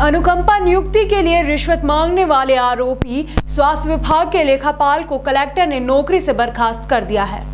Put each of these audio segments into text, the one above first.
अनुकंपा नियुक्ति के लिए रिश्वत मांगने वाले आरोपी स्वास्थ्य विभाग के लेखापाल को कलेक्टर ने नौकरी से बर्खास्त कर दिया है।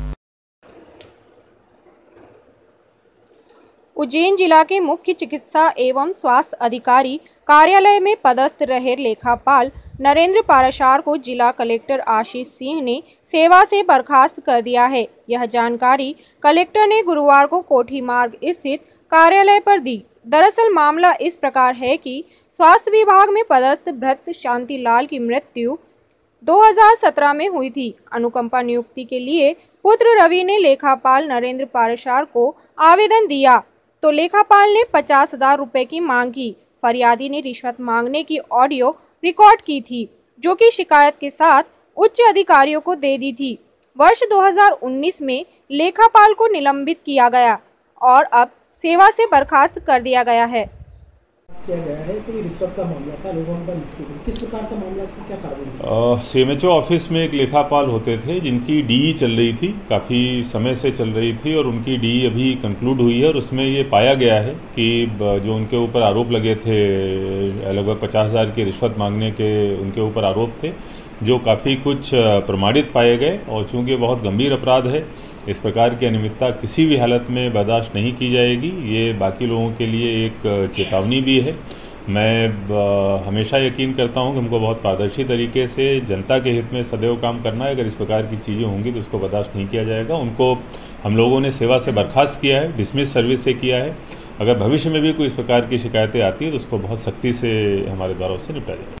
उज्जैन जिला के मुख्य चिकित्सा एवं स्वास्थ्य अधिकारी कार्यालय में पदस्थ रहे लेखापाल नरेंद्र पाराशर को जिला कलेक्टर आशीष सिंह ने सेवा से बर्खास्त कर दिया है। यह जानकारी कलेक्टर ने गुरुवार को कोठी मार्ग स्थित कार्यालय पर दी। दरअसल मामला इस प्रकार है कि स्वास्थ्य विभाग में पदस्थ भृत्य शांतिलाल की मृत्यु 2017 में हुई थी। अनुकंपा नियुक्ति के लिए पुत्र रवि ने लेखापाल नरेंद्र पाराशर को आवेदन दिया तो लेखापाल ने 50,000 रुपए की मांग की। फरियादी ने रिश्वत मांगने की ऑडियो रिकॉर्ड की थी, जो कि शिकायत के साथ उच्च अधिकारियों को दे दी थी। वर्ष 2019 में लेखापाल को निलंबित किया गया और अब सेवा से बर्खास्त कर दिया गया है। किया गया है कि रिश्वत का मामला था, लोगों का किस प्रकार का मामला था, क्या कारण? सीएमएचओ ऑफिस में एक लेखापाल होते थे जिनकी डीई चल रही थी, काफ़ी समय से चल रही थी और उनकी डीई अभी कंक्लूड हुई है और उसमें ये पाया गया है कि जो उनके ऊपर आरोप लगे थे, लगभग 50,000 की रिश्वत मांगने के उनके ऊपर आरोप थे, जो काफ़ी कुछ प्रमाणित पाए गए। और चूँकि बहुत गंभीर अपराध है, इस प्रकार की अनियमितता किसी भी हालत में बर्दाश्त नहीं की जाएगी। ये बाकी लोगों के लिए एक चेतावनी भी है। मैं हमेशा यकीन करता हूं कि हमको बहुत पारदर्शी तरीके से जनता के हित में सदैव काम करना है। अगर इस प्रकार की चीज़ें होंगी तो उसको बर्दाश्त नहीं किया जाएगा। उनको हम लोगों ने सेवा से बर्खास्त किया है, डिसमिस सर्विस से किया है। अगर भविष्य में भी कोई इस प्रकार की शिकायतें आती है तो उसको बहुत सख्ती से हमारे द्वारा उससे निपटा जाएगा।